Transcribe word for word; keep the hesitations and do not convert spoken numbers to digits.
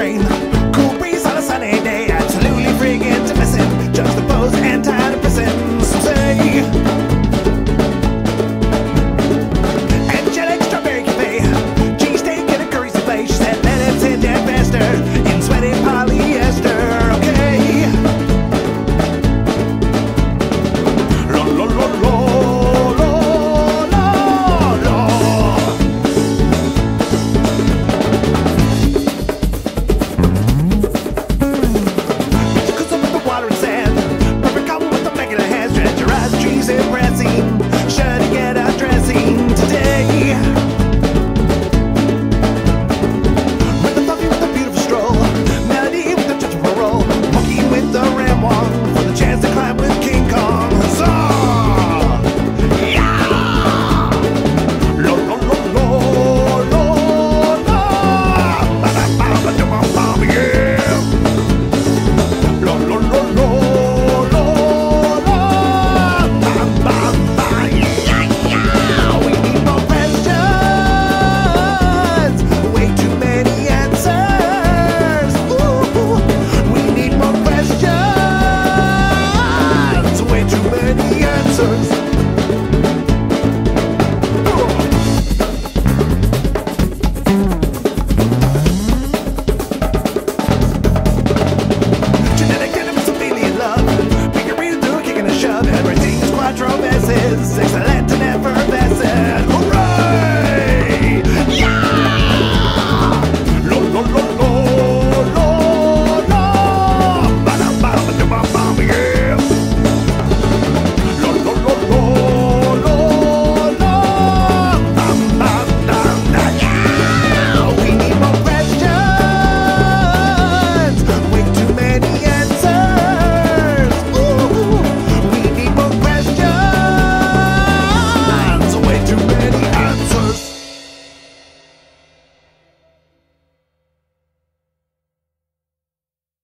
brain. Cool breeze on a sunny day, absolutely friggin' tumescent. Juxtaposed antidepressant, so say Angelic strawberry cafe, cheesesteak and a curry souffle. She said let it sit down faster in sweaty polyester, okay? La la la la la la la. Cause up with the water and sand, perfect combo with the immaculate hands. Treacherous, trees and pressing, should I get undressing today? With the puppy with the beautiful stroll, melody with the touch of parole, walking with the ramwong for the chance to climb with King Kong. Huzzah! Yeah! La la la la la la. Ba ba ba ba ba ba ba, yeah! La la la la la la. Ba ba ba, yeah yeah! We need more questions, way too many answers. Ooh, we need more questions, way too many answers. Genetic denim is a feeling love. Beaker, do a kick and a shove. Everything is cuatro veces.